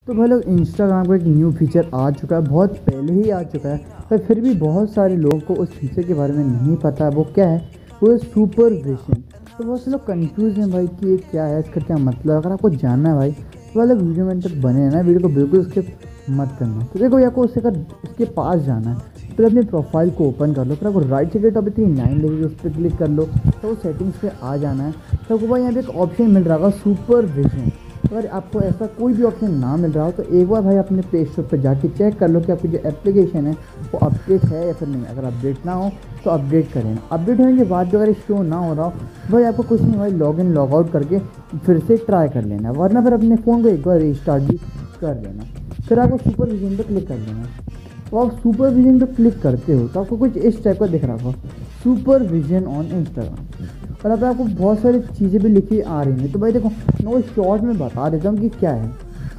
तो भाई लोग इंस्टाग्राम का एक न्यू फीचर आ चुका है, बहुत पहले ही आ चुका है, पर फिर भी बहुत सारे लोगों को उस फीचर के बारे में नहीं पता है। वो क्या है? वो है सुपरविजन। तो बहुत से लोग कंफ्यूज हैं भाई कि ये क्या है, इसका क्या मतलब। अगर आपको जानना है भाई तो भाई लोग वीडियो में तक बने हैं ना, वीडियो को बिल्कुल स्किप मत करना। तो देखो आपको उसके पास जाना है, फिर अपनी प्रोफाइल को ओपन कर लो, फिर आपको राइट साइड टॉप पे 9 लगेगी, उस पर क्लिक कर लो। तो वो सेटिंग्स पे आ जाना है। तो आपको भाई यहाँ पे एक ऑप्शन मिल रहा होगा सुपरविजन। अगर आपको ऐसा कोई भी ऑप्शन ना मिल रहा हो तो एक बार भाई अपने प्ले स्टोर पर जाके चेक कर लो कि आपकी जो एप्लीकेशन है वो अपडेट है या फिर नहीं। अगर अपडेट ना हो तो अपडेट करें। अपडेट होने के बाद भी अगर शो ना हो रहा हो भाई आपको कुछ नहीं भाई लॉग इन लॉग आउट करके फिर से ट्राई कर लेना, वरना फिर अपने फ़ोन को एक बार रिस्टार्ट भी कर लेना। फिर आपको सुपरविजन पर क्लिक कर देना। तो आप सुपरविजन पर क्लिक करते हो तो आपको कुछ इस टाइप का दिख रहा होगा, सुपरविजन ऑन इंस्टाग्राम। और अब आपको बहुत सारी चीज़ें भी लिखी आ रही हैं। तो भाई देखो मैं वो शॉर्ट में बता देता हूँ कि क्या है।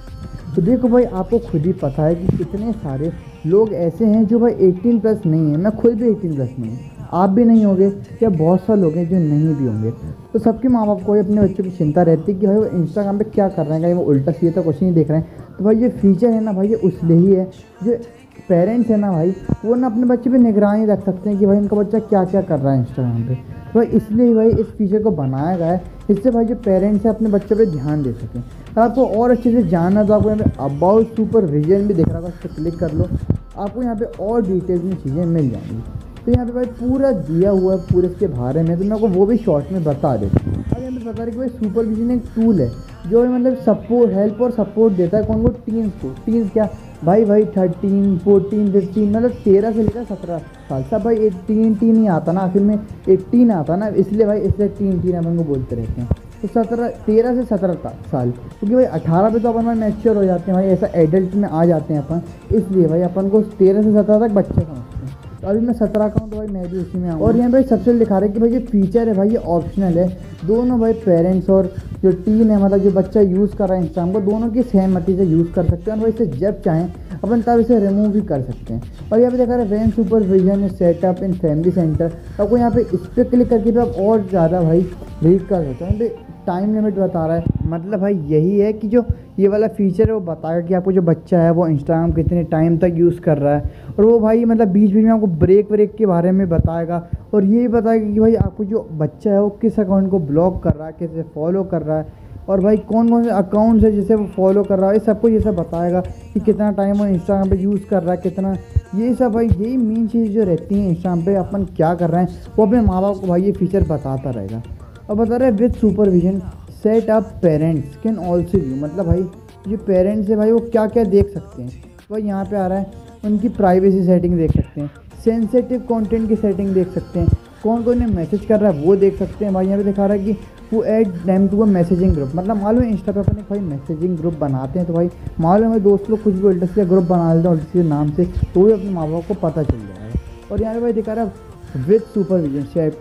तो देखो भाई आपको खुद ही पता है कि कितने सारे लोग ऐसे हैं जो भाई 18+ नहीं है। मैं खुद भी 18+ नहीं हूँ, आप भी नहीं होंगे, या बहुत सारे लोग हैं जो नहीं भी होंगे। तो सबके माँ बाप को अपने बच्चों की चिंता रहती है कि भाई वो इंस्टाग्राम पे क्या कर रहे हैं, कहीं वो उल्टा सीधा कुछ नहीं देख रहे हैं। तो भाई ये फीचर है ना भाई, ये उसलिए ही है जो पेरेंट्स है ना भाई, वो ना अपने बच्चे पे निगरानी रख सकते हैं कि भाई इनका बच्चा क्या क्या कर रहा है इंस्टाग्राम पे। तो भाई इसलिए भाई इस फीचर को बनाया गया है, इससे भाई जो पेरेंट्स हैं अपने बच्चों पे ध्यान दे सकें। अगर आपको और अच्छे से जानना तो आपको यहाँ पे अबाउट सुपरविजन भी दिख रहा होगा, उस पर क्लिक कर लो। आपको यहाँ पे और डिटेल्स में चीज़ें मिल जाएंगी। तो यहाँ पे भाई पूरा दिया हुआ है पूरे इसके बारे में, तो मैं आपको वो भी शॉर्ट में बता देता हूँ। अब यहाँ पे बता रहे कि भाई सुपरविजन एक टूल है जो मतलब सपोर्ट हेल्प और सपोर्ट देता है कौन को, टीन्स को। टीन्स क्या भाई 13, 14, 15 मतलब 13 से लेकर 17 साल। सब भाई 18 ही आता ना, आखिर में 18 आता ना, इसलिए भाई इसलिए टीन अपन को बोलते रहते हैं। तो 13 से 17 साल, क्योंकि भाई 18 पे तो अपन भाई मैच्योर हो जाते हैं भाई, ऐसा एडल्ट में आ जाते हैं अपन, इसलिए भाई अपन को 13 से 17 तक बच्चे समझते हैं। तो अभी मैं 17 का हूँ तो भाई मैं भी उसी में आऊँ। और यहाँ भाई सबसे लिखा रहा है कि भाई ये फीचर है भाई ये ऑप्शनल है। दोनों भाई पेरेंट्स और जो टीन है मतलब जो बच्चा यूज़ कर रहा है इंस्टाग्राम को, दोनों की सहमति से यूज़ कर सकते हैं। और भाई इसे जब चाहें अपन तब इसे रिमूव भी कर सकते हैं। और यहाँ पे देखा रहा है when supervision setup in family centre. आपको यहाँ पे इस पर क्लिक करके भी आप और ज़्यादा भाई रीड कर सकते हैं। यहाँ पे टाइम लिमिट बता रहा है, मतलब भाई यही है कि जो ये वाला फीचर है वो बताएगा कि आपको जो बच्चा है वो इंस्टाग्राम कितने टाइम तक यूज़ कर रहा है। और वो भाई मतलब बीच बीच में आपको ब्रेक के बारे में बताएगा, और ये भी बताएगा कि भाई आपको जो बच्चा है वो किस अकाउंट को ब्लॉक कर रहा है, किसे फॉलो कर रहा है, और भाई कौन कौन से अकाउंट्स है जिसे वो फॉलो कर रहा है। सब कुछ ये सब बताएगा कि कितना टाइम वो इंस्टाग्राम पे यूज़ कर रहा है, कितना ये सब भाई यही मेन चीज़ जो रहती है इंस्टाग्राम पे अपन क्या कर रहे हैं वो अपने माँ बाप को भाई ये फीचर बताता रहेगा। अब बता रहे हैं with supervision set up parents can also view, मतलब भाई जो पेरेंट्स है भाई वो क्या क्या देख सकते हैं। तो भाई यहाँ पे आ रहा है उनकी प्राइवेसी सेटिंग देख सकते हैं, सेंसिटिव कंटेंट की सेटिंग देख सकते हैं, कौन कौन ने मैसेज कर रहा है वो देख सकते हैं। भाई यहाँ पे दिखा रहा है कि वो add them to a messaging group, मतलब मालूम है इंस्टा पे अपन एक भाई मैसेजिंग ग्रुप बनाते हैं, तो भाई मालूम है दोस्त लोग कुछ भी उल्टा सीधा ग्रुप बना लेते हैं उल्टा सीधे नाम से, तो भी अपने माँ बाप को पता चल जाएगा। और यहाँ पे भाई दिखा रहा है with supervision set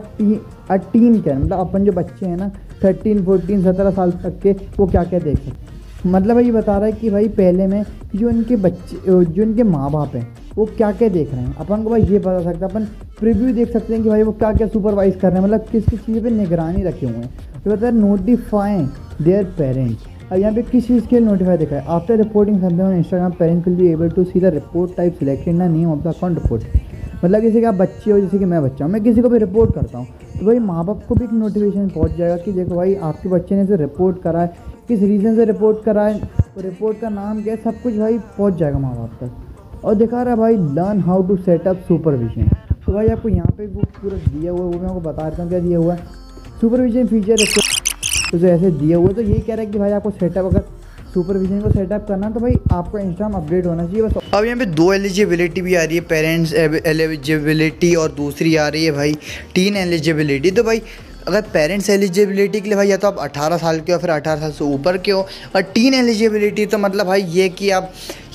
a teen can, मतलब अपन जो बच्चे हैं ना 13, 14, 17 साल तक के वो क्या क्या देख सकते हैं। मतलब भाई ये बता रहा है कि भाई पहले में जो इनके बच्चे जो इनके माँ बाप हैं वो क्या क्या देख रहे हैं अपन को भाई ये बता सकता है। अपन प्रीव्यू देख सकते हैं कि भाई वो क्या क्या सुपरवाइज कर रहे हैं, मतलब किस किस चीज़ पे निगरानी रखे हुए हैं। तो बता रहे नोटिफाइंग देयर पेरेंट्स। और यहाँ पे किस चीज़ के लिए नोटिफाई देखा है, after reporting something on Instagram parent will be able to see the report type selected ना name of the account report. मतलब जैसे कि आप बच्चे हो, जैसे कि मैं बच्चा हूँ, मैं किसी को भी रिपोर्ट करता हूँ तो भाई माँ बाप को भी एक नोटिफिकेशन पहुँच जाएगा कि देखो भाई आपके बच्चे ने इसे रिपोर्ट करा है, किस रीज़न से रिपोर्ट करा है, और रिपोर्ट का नाम क्या है, सब कुछ भाई पहुँच जाएगा माँ बाप तक। और दिखा रहा है भाई learn how to set up supervision. तो भाई आपको यहाँ पे वो पूरा दिया हुआ है, वो मैं आपको बता देता हूँ क्या दिया हुआ है। सुपरविजन फीचर तो जो ऐसे दिया हुआ है, तो ये कह रहा है कि भाई आपको सेटअप अगर सुपरविजन को सेटअप करना तो भाई आपका इंस्टाग्राम अपडेट होना चाहिए बस। अब यहाँ पे 2 एलिजिबिलिटी भी आ रही है, पेरेंट्स एलिजिबिलिटी और दूसरी आ रही है भाई टीन एलिजिबिलिटी। तो भाई अगर पेरेंट्स एलिजिबिलिटी के लिए भाई या तो आप 18 साल के हो, फिर 18 साल से ऊपर के हो, और टीन एलिजिबिलिटी तो मतलब भाई ये कि आप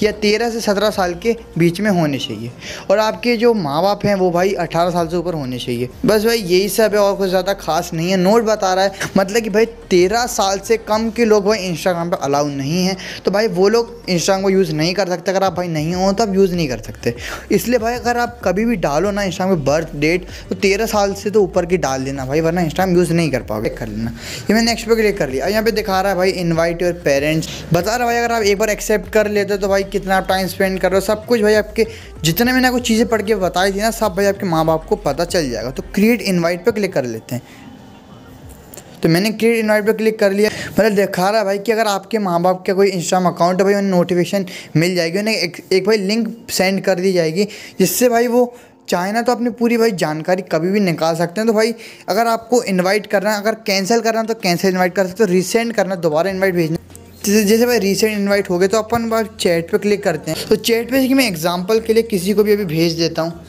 या 13 से 17 साल के बीच में होने चाहिए, और आपके जो माँ बाप हैं वो भाई 18 साल से ऊपर होने चाहिए। बस भाई यही सब है, और कुछ ज़्यादा खास नहीं है। नोट बता रहा है मतलब कि भाई 13 साल से कम के लोग भाई इंस्टाग्राम पे अलाउ नहीं है, तो भाई वो लोग इंस्टाग्राम को यूज़ नहीं कर सकते। अगर आप भाई नहीं हो तो आप यूज़ नहीं कर सकते। इसलिए भाई अगर आप कभी भी डालो ना इंस्टाग्राम पे बर्थ डेट, तो 13 साल से तो ऊपर की डाल देना भाई, वरना इंस्टाग्राम यूज़ नहीं कर पाओगे। कर लेना, ये मैंने नेक्स्ट पे क्लिक कर लिया। यहाँ पे दिखा रहा है भाई इनवाइट योर पेरेंट्स, बता रहा है भाई अगर आप एक बार एक्सेप्ट कर लेते हो तो भाई कितना आप टाइम स्पेंड कर रहे हो, सब कुछ भाई आपके जितने मैंने कुछ चीज़ें पढ़ के बताई थी ना, सब भाई आपके माँ बाप को पता चल जाएगा। तो क्रिएट इनवाइट पे क्लिक कर लेते हैं। तो मैंने क्रिएट इनवाइट पे क्लिक कर लिया। मतलब दिखा रहा है भाई कि अगर आपके माँ बाप का कोई इंस्टाग्राम अकाउंट है भाई, उन्हें नोटिफिकेशन मिल जाएगी, उन्हें एक भाई लिंक सेंड कर दी जाएगी, जिससे भाई वो चाहे ना तो अपनी पूरी भाई जानकारी कभी भी निकाल सकते हैं। तो भाई अगर आपको इनवाइट करना है, अगर कैंसिल करना है तो कैंसिल इनवाइट कर सकते हो, रीसेंड करना दोबारा इनवाइट भेजना। जैसे भाई रीसेंट इनवाइट हो गए तो अपन भाई चैट पे क्लिक करते हैं। तो चैट पे मैं एग्जांपल के लिए किसी को भी अभी भेज देता हूँ,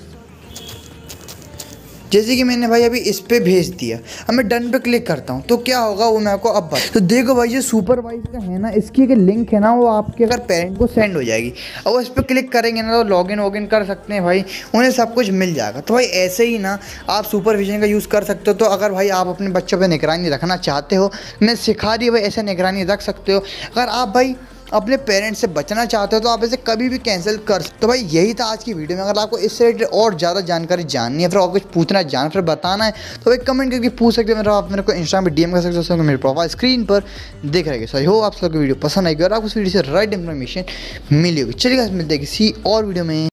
जैसे कि मैंने भाई अभी इस पे भेज दिया। अब मैं डन पे क्लिक करता हूँ तो क्या होगा वो मैं आपको अब बता। तो देखो भाई ये सुपरवाइज का है ना, इसकी एक लिंक है ना, वो आपके अगर पेरेंट को सेंड हो जाएगी। अब इस पर क्लिक करेंगे ना तो लॉगिन कर सकते हैं भाई, उन्हें सब कुछ मिल जाएगा। तो भाई ऐसे ही ना आप सुपरविजन का यूज़ कर सकते हो। तो अगर भाई आप अपने बच्चों पर निगरानी रखना चाहते हो, मैं सिखा दी भाई ऐसे निगरानी रख सकते हो। अगर आप भाई अपने पेरेंट्स से बचना चाहते हो तो आप इसे कभी भी कैंसिल कर सकते हो। तो भाई यही था आज की वीडियो में। अगर आपको इससे रिलेटेड और ज़्यादा जानकारी जाननी है, फिर और कुछ पूछना जान फिर बताना है, तो भाई कमेंट करके पूछ सकते हो। आप मेरे को इंस्टाग्राम पे डीएम कर सकते हो, मेरे प्रोफाइल स्क्रीन पर दिख रहेगी। सो आई होप आप सबको वीडियो पसंद आएगी और आपको उस वीडियो से राइट इन्फॉर्मेशन मिली होगी। चलिए मिलते हैं किसी और वीडियो में।